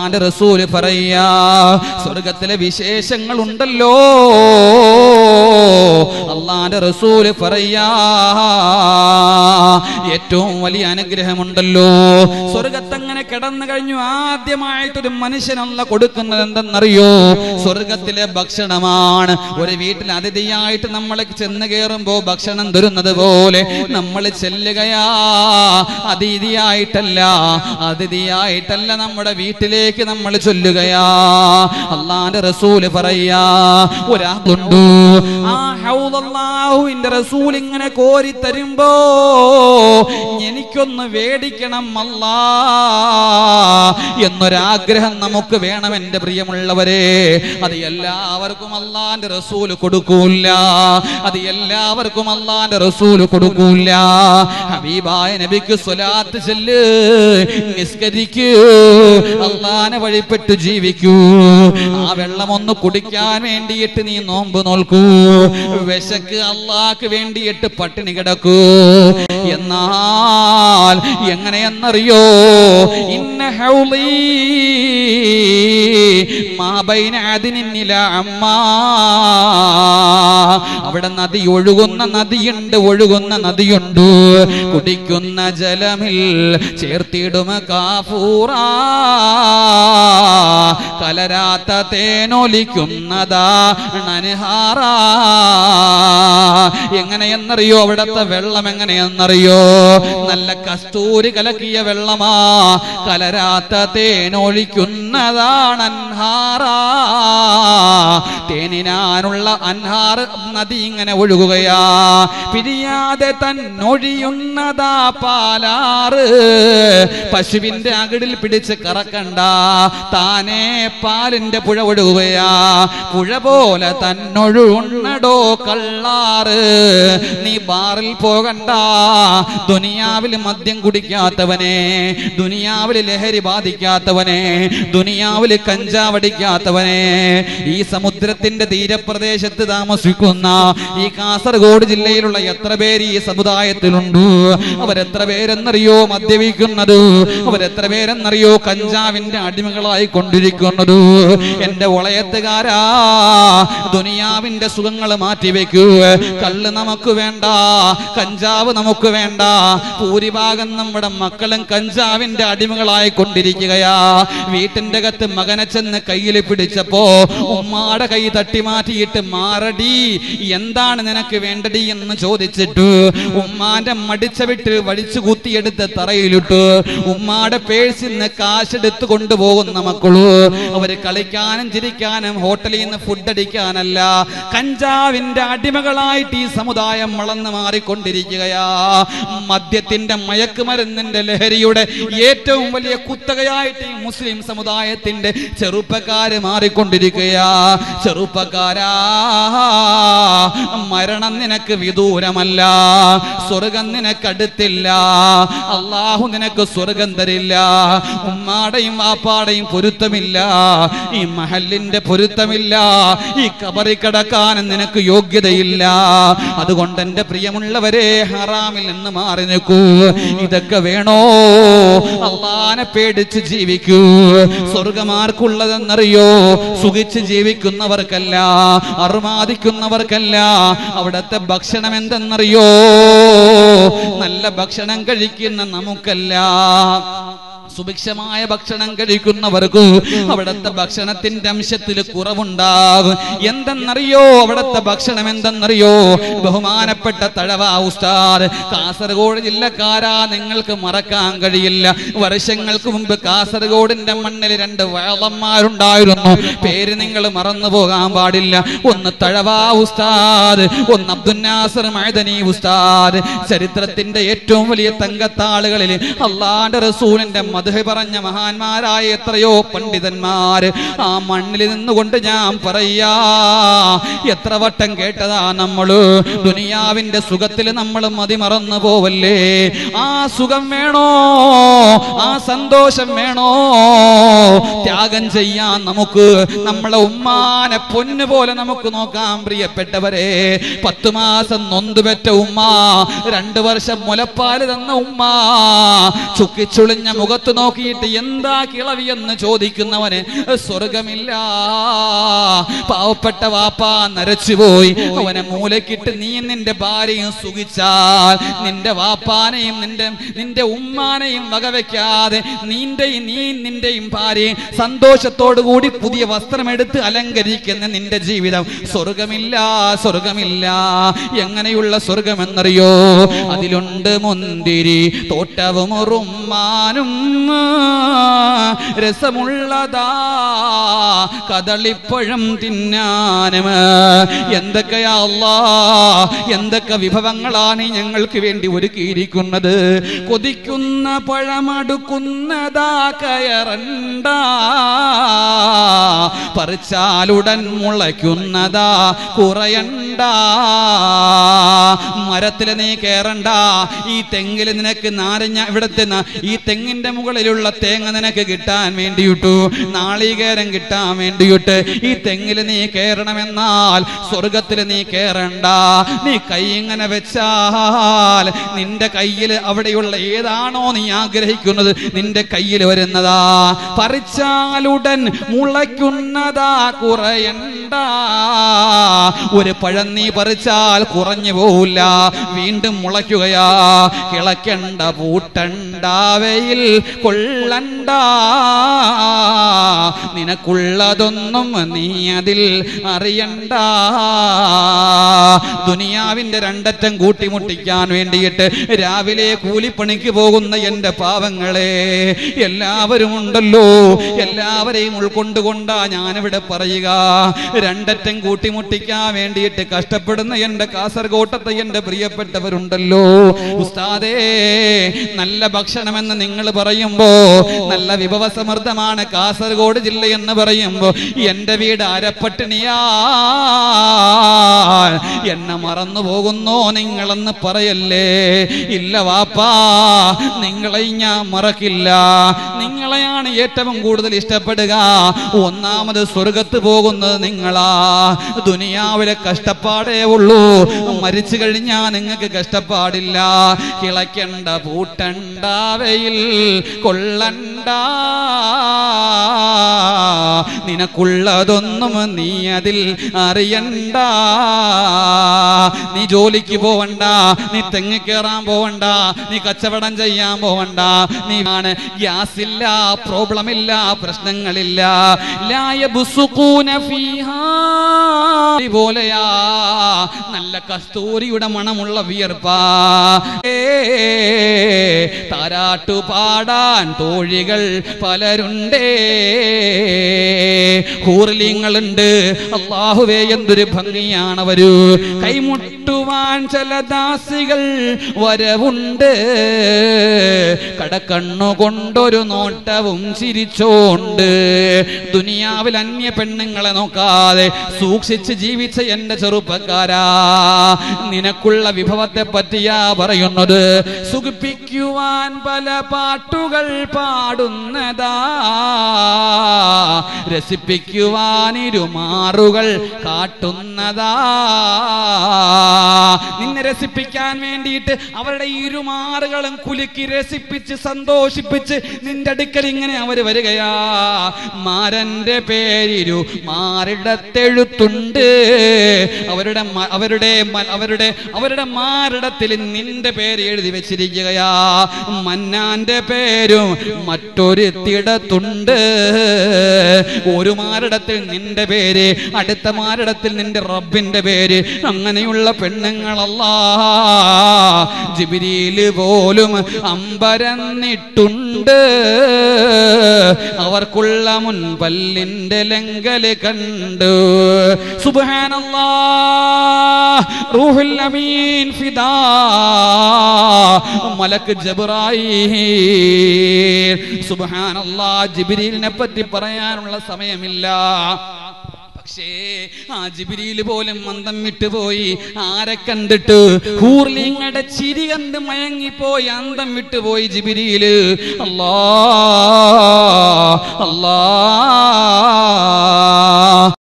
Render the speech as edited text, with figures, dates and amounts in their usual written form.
അല്ലാഹുവിന്റെ റസൂല് പറയാ സ്വർഗ്ഗത്തിലെ വിശേഷങ്ങൾ ഉണ്ടല്ലോ അല്ലാഹുവിന്റെ റസൂല് പറയാ ഏറ്റവും വലിയ അനുഗ്രഹമുണ്ടല്ലോ സ്വർഗ്ഗത്തങ്ങനെ കിടന്നു കഴിഞ്ഞു ആദ്യമായിട്ടൊരു മനുഷ്യനല്ല കൊടുക്കുന്നത് എന്തെന്നറിയോ സ്വർഗ്ഗത്തിലെ ഭക്ഷണമാണ് ഒരു വീട്ടിൽ അതിഥിയായിട്ട് നമ്മൾ ചെന്ന് കയറുമ്പോ ഭക്ഷണം തരുന്നത് പോലെ നമ്മൾ ചെല്ലുകയാ അതിഥിയായിട്ടല്ല നമ്മുടെ വീട്ടിലേക്ക് നമ്മൾ ചൊല്ലുകയാ അല്ലാഹുവിന്റെ റസൂല് പറയാ ഒരാളുണ്ട് ആ ഹൗദ് അല്ലാഹുവിന്റെ റസൂൽ ഇങ്ങനെ കോരി തരുമ്പോ എനിക്കൊന്ന് വേടിക്കണം അല്ലാ എന്നൊരാഗ്രഹം നമുക്ക് വേണം എന്റെ പ്രിയമുള്ളവരെ അത് എല്ലാവർക്കും അല്ലാഹുവിന്റെ റസൂല് കൊടുക്കൂല അത് എല്ലാവർക്കും അല്ലാഹുവിന്റെ റസൂല് കൊടുക്കൂല ഹബീബായ നബിക്ക് സ്വലാത്ത് ചൊല്ല് നിസ്കരിക്കൂ അല്ലാഹുവിനെ വഴിപ്പെട്ട് ജീവിക്കൂ ആ വെള്ളം ഒന്ന് കുടിക്കാൻ വേണ്ടിയിട്ട് നീ നോമ്പ് നോൽക്കൂ വിശക്ക് അല്ലാഹുക്ക് വേണ്ടിയിട്ട് പട്ടിണി കിടക്കൂ എന്നാൽ എങ്ങനെയെന്നറിയോ ഇന്ന ഹൗളി മാ ബൈന അദ്നിൻ ഇലാ അമ്മാ അവിടെ നദി ഒഴുകുന്ന നദിയുണ്ട് കുടിക്കുന്ന ജലമിൽ ചേർത്തിടും കാഫൂറാ കലരാത്ത തേനൊലിക്കുന്നതാ നൻഹാറാ എങ്ങനെയെന്നറിയോ അവിടത്തെ വെള്ളം എങ്ങനെയെന്നറിയോ നല്ല കസ്തൂരി കലക്കിയ വെള്ളമാ കലരാത്ത തേനൊലിക്കുന്നതാണ് അൻഹാറാ തേനിനാനുള്ള അൻഹാർ നദി ഇങ്ങനെ ഒഴുകുകയാ പിരിയാതെ തന്നൊഴിയുന്നതാ പാലാറ് പശുവിന്റെ അകിടിൽ പിടിച്ച് കറക്കണ്ട താനേ പാലിന്റെ പുഴ ഒഴുകുകയാ പുഴ പോലെ തന്നൊഴുന്നടോ കള്ളാറ് നീ ബാറിൽ പോകണ്ട ദുനിയാവിൽ മദ്യം കുടിക്കാത്തവനെ ദുനിയാവിൽ ലഹരി ബാധിക്കാത്തവനെ ദുനിയാവിൽ കഞ്ചാവടിക്കാത്തവനെ ഈ സമുദ്രത്തിന്റെ തീരപ്രദേശത്ത് താമസിക്കുന്ന ഈ കാസർഗോഡ് ജില്ലയിലുള്ള എത്ര പേര് ഈ സമുദായത്തിലുണ്ട് അവരെത്ര പേരെന്നറിയോ മദ്യപിക്കുന്നത് അവരെത്ര പേരെന്നറിയോ കഞ്ചാവിന്റെ അടിമകളായി കൊണ്ടിരിക്കുന്നത് എന്റെ വളയത്തുകാരാ ദുനിയാവിന്റെ സുഖങ്ങൾ മാറ്റിവെക്കൂ കള്ള് നമുക്ക് വേണ്ട കഞ്ചാവ് നമുക്ക് വേണ്ട ഭൂരിഭാഗം നമ്മുടെ മക്കളും കഞ്ചാവിന്റെ അടിമകളായി കൊണ്ടിരിക്കുകയാ വീട്ടിന്റെ അകത്ത് മകനെ ചെന്ന് കയ്യിൽ പിടിച്ചപ്പോ ഉമ്മാടെ കൈ തട്ടി മാറ്റിയിട്ട് മാറടി എന്താണ് നിനക്ക് വേണ്ടടി എന്ന് ചോദിച്ചിട്ട് ഉമ്മാന്റെ മടിച്ച വിട്ട് വടിച്ചു കുത്തിയെടുത്ത് തറയിലിട്ടു ഉമ്മാടെ പേഴ്സിൽ നിന്ന് കാശെടുത്ത് കൊണ്ടുപോകുന്ന മക്കളു അവര് കളിക്കാനും ചിരിക്കാനും ഹോട്ടലിൽ നിന്ന് ഫുഡ് അടിക്കാനല്ല കഞ്ചാവിന്റെ അടിമകളായിട്ട് ഈ സമുദായം വളർന്നു മാറിക്കൊണ്ടിരിക്കുകയാ മദ്യത്തിന്റെ മയക്കുമരുന്നിന്റെ ലഹരിയുടെ ഏറ്റവും വലിയ കുത്തകയായിട്ട് ഈ മുസ്ലിം സമുദായത്തിന്റെ ചെറുപ്പക്കാര് മാറിക്കൊണ്ടിരിക്കുകയാ ചെറുപ്പക്കാരാ മരണം നിനക്ക് വിദൂരമല്ല സ്വർഗം നിനക്കടുത്തില്ല അല്ലാഹു നിനക്ക് സ്വർഗം തരില്ല ഉമ്മാടെയും വാപ്പാടെയും പൊരുത്തമില്ല ഈ മഹലിന്റെ പൊരുത്തമില്ല ഈ ഖബറിൽ കിടക്കാനും നിനക്ക് യോഗ്യതയില്ല അതുകൊണ്ട് എന്റെ പ്രിയമുള്ളവരെ ഹറാമിൽ നിന്ന് മാറി നിൽക്കൂ ഇതൊക്കെ വേണോ അല്ലാഹനെ പേടിച്ച് ജീവിക്കൂ സ്വർഗമാർക്കുള്ളതെന്നറിയോ സുഖിച്ച് ജീവിക്കുന്നവർക്കല്ല അറുമാദിക്കുന്നവർക്കല്ല അവിടത്തെ ഭക്ഷണം എന്തെന്നറിയോ നല്ല ഭക്ഷണം കഴിക്കുന്ന നമുക്കല്ല സുഭിക്ഷമായ ഭക്ഷണം കഴിക്കുന്നവർക്ക് അവിടത്തെ ഭക്ഷണത്തിന്റെ അംശത്തിൽ കുറവുണ്ടാകും എന്തെന്നറിയോ അവിടത്തെ ഭക്ഷണം എന്തെന്നറിയോ ബഹുമാനപ്പെട്ട തഴവ ഉസ്താദ് കാസർഗോഡ് ജില്ലക്കാരാ നിങ്ങൾക്ക് മറക്കാൻ കഴിയില്ല വർഷങ്ങൾക്ക് മുമ്പ് കാസർഗോഡിന്റെ മണ്ണിൽ 2 വയലന്മാരുണ്ടായിരുന്നു പേര് നിങ്ങൾ മറന്നു പോകാൻ പാടില്ല ഒന്ന് തഴവ ഉസ്താദ് ഒന്ന് അബ്ദുൽ നാസർ മഅദനി ഉസ്താദ് ചരിത്രത്തിന്റെ ഏറ്റവും വലിയ തങ്കത്താളുകളിൽ അല്ലാഹുവിന്റെ റസൂലിന്റെ മദ്ഹ് പറഞ്ഞ മഹാന്മാരായ എത്രയോ പണ്ഡിതന്മാർ ആ മണ്ണിൽ നിന്നുകൊണ്ട് ഞാൻ പറയാ എത്ര വട്ടം കേട്ടതാ നമ്മള് ദുനിയാവിന്റെ സുഖത്തിൽ നമ്മൾ മതിമറന്നു പോവല്ലേ ആ സുഖം വേണോ ആ സന്തോഷം വേണോ ത്യാഗം ചെയ്യാൻ നമുക്ക് നമ്മളെ ഉമ്മാനെ പൊന്നു പോലെ നമുക്ക് നോക്കാം പ്രിയപ്പെട്ടവരെ 10 മാസം നൊന്തുപെറ്റ ഉമ്മ 2 വർഷം മുലപ്പാല് തന്ന ഉമ്മ ചുക്കിച്ചുളിഞ്ഞ മുഖത്ത് മുഖത്ത് നോക്കിയിട്ട് എന്താ കിളവിയെന്ന് ചോദിക്കുന്നവന് സ്വർഗമില്ല. പാവപ്പെട്ട വാപ്പ നരച്ചുപോയി, അവനെ മൂലക്കിട്ട് നീ നിന്റെ ഭാര്യയും സുഖിച്ചാൽ നിന്റെ വാപ്പാനെയും നിന്റെ ഉമ്മാനെയും വകവെക്കാതെ നിന്റെയും ഭാര്യയും സന്തോഷത്തോടുകൂടി പുതിയ വസ്ത്രമെടുത്ത് അലങ്കരിക്കുന്ന നിന്റെ ജീവിതം സ്വർഗമില്ല, സ്വർഗമില്ല. എങ്ങനെയുള്ള സ്വർഗമെന്നറിയോ? അതിലുണ്ട് മുന്തിരി തോട്ടവും റുമ്മാനും, രസമുള്ളതാ കദളിപ്പഴം തിന്നാനും. എന്തൊക്കെയാ അല്ലാഹ്, എന്തൊക്കെ വിഭവങ്ങളാണ് ഞങ്ങൾക്ക് വേണ്ടി ഒരുക്കിയിരിക്കുന്നത്. കൊതിക്കുന്ന പഴമടുക്കുന്നതാ കയറണ്ട, പറിച്ചാലുടൻ മുളയ്ക്കുന്നതാ കുറയണ്ട. മരത്തില് നീ കയറണ്ട, ഈ തെങ്ങില് നിനക്ക് നാരങ്ങ, ഇവിടത്തെ ഈ തെങ്ങിന്റെ മുകളിലുള്ള തേങ്ങ നിനക്ക് കിട്ടാൻ വേണ്ടിയിട്ടു, നാളികേരം കിട്ടാൻ വേണ്ടിയിട്ട് ഈ തെങ്ങില് നീ കയറണമെന്നാൽ സ്വർഗത്തില് നീ കയറണ്ട. നീ കൈ ഇങ്ങനെ വെച്ചാൽ നിന്റെ കയ്യിൽ അവിടെയുള്ള ഏതാണോ നീ ആഗ്രഹിക്കുന്നത് നിന്റെ കയ്യിൽ വരുന്നതാ. പറിച്ചാലുടൻ മുളയ്ക്കുന്നതാ കുറയണ്ട. ഒരു പഴം നീ പറിച്ചാൽ കുറഞ്ഞു പോവില്ല, വീണ്ടും മുളയ്ക്കുകയാ. കിളക്കണ്ട പൂട്ടണ്ട വെയിൽ കൊള്ളണ്ട, നിനക്കുള്ളതൊന്നും നീ അതിൽ അറിയണ്ട. ദുനിയാവിന്റെ രണ്ടറ്റം കൂട്ടിമുട്ടിക്കാൻ വേണ്ടിയിട്ട് രാവിലെ കൂലിപ്പണിക്ക് പോകുന്ന എന്റെ പാവങ്ങളെ, എല്ലാവരും ഉണ്ടല്ലോ, എല്ലാവരെയും ഉൾക്കൊണ്ടുകൊണ്ടാ ഞാനിവിടെ പറയുക. രണ്ടറ്റം കൂട്ടിമുട്ടിക്കാൻ വേണ്ടിയിട്ട് കഷ്ടപ്പെടുന്ന എന്റെ കാസർഗോട്ടത്തെ എന്റെ പ്രിയപ്പെട്ടവരുണ്ടല്ലോ. ഉസ്താദേ, നല്ല ഭക്ഷണമെന്ന് നിങ്ങൾ പറയുമ്പോ, നല്ല വിഭവസമൃദ്ധമാണ് കാസർഗോഡ് ജില്ല എന്ന് പറയുമ്പോ എന്റെ വീട് അരപ്പട്ടിണിയാ, എന്നെ മറന്നു പോകുന്നോ നിങ്ങളെന്ന് പറയല്ലേ. ഇല്ല വാപ്പാ, നിങ്ങളെ ഞാൻ മറക്കില്ല. നിങ്ങളെയാണ് ഏറ്റവും കൂടുതൽ ഇഷ്ടപ്പെടുക. ഒന്നാമത് സ്വർഗത്ത് പോകുന്നത് നിങ്ങളാ. ദുനിയാവിലെ കഷ്ടപ്പാടേ ഉള്ളൂ, മരിച്ചു കഴിഞ്ഞാൽ നിങ്ങൾക്ക് കഷ്ടപ്പാടില്ല. കിളയ്ക്കണ്ട പൂട്ടണ്ട വെയിൽ കൊള്ളണ്ട, നിനക്കുള്ളതൊന്നും നീ അതിൽ അറിയണ്ട. നീ ജോലിക്ക് പോവണ്ട, നീ തെങ്ങ് കയറാൻ പോവണ്ട, നീ കച്ചവടം ചെയ്യാൻ പോവണ്ട. നീ ആണ് ഗ്യാസ് ഇല്ല, പ്രോബ്ലം ഇല്ല, പ്രശ്നങ്ങളില്ല. പോലെയാ നല്ല കസ്തൂരിയുടെ മണമുള്ള വിയർപ്പാ. താരാട്ടു പാടാൻ തോഴികൾ പലരുണ്ടേ, ഹൂർലിങ്ങളുണ്ട്. അല്ലാഹുവേ, എന്തൊരു ഭംഗിയാണവര്. കൈമുട്ടുവാൻ ചില ദാസികൾ വരവുണ്ട്, കടക്കണ്ണുകൊണ്ടൊരു നോട്ടവും ചിരിച്ചോണ്ട്. ദുനിയാവിൽ അന്യ പെണ്ണുങ്ങളെ നോക്കാതെ സൂക്ഷിച്ച് ജീവിച്ച എന്റെ ചെറുപ്പക്കാരാ, നിനക്കുള്ള വിഭവത്തെ പറ്റിയാ പറയുന്നത്. സുഖിപ്പിക്കുവാൻ പല പാട്ടുകൾ പാടുന്നതാ, രസിപ്പിക്കുവാൻ ഇരുമാറുകൾ കാട്ടുന്നതാ. നിന്നെ രസിപ്പിക്കാൻ വേണ്ടിയിട്ട് അവരുടെ ഇരുമാറുകളും കുലുക്കി രസിപ്പിച്ച് സന്തോഷിപ്പിച്ച് നിന്റെ അടുക്കൽ ഇങ്ങനെ അവര് വരികയാ. മാരന്റെ പേരിരു മാറിടത്തെഴുത്തുണ്ട്, അവരുടെ മാറിടത്തിൽ നിന്റെ പേര് എഴുതി വെച്ചിരിക്കുകയാ. മന്നാന്റെ പേരും മറ്റൊരുത്തിടത്തുണ്ട്. ഒരു മാറിടത്തിൽ നിന്റെ പേര്, അടുത്ത മാറിടത്തിൽ നിന്റെ റബ്ബിന്റെ പേര്. അങ്ങനെയുള്ള പെണ്ണുങ്ങളല്ലാ ജിബ്രീല് പോലും അമ്പരന്നിട്ടുണ്ട്. അവർക്കുള്ള മുൻപല്ലിന്റെ ലങ്കല് കണ്ടു. സുബ്ഹാനല്ലാഹ്, റൂഹുൽ അമീൻ ഫിദാ മലക്ക് ജിബ്രായീൽ. സുബ്ഹാനല്ലാഹ്, ജിബ്രീലിനെ പറ്റി പറയാനുള്ള സമയമില്ല. പക്ഷേ ആ ജിബ്രീല് പോലും മന്ദം വിട്ടുപോയി. ആരെ കണ്ടിട്ട്? ഹൂർലിങ്ങളുടെ ചിരി കണ്ട് മയങ്ങിപ്പോയി, അന്തം വിട്ടുപോയി ജിബ്രീല്. അല്ലാഹ് അല്ലാഹ്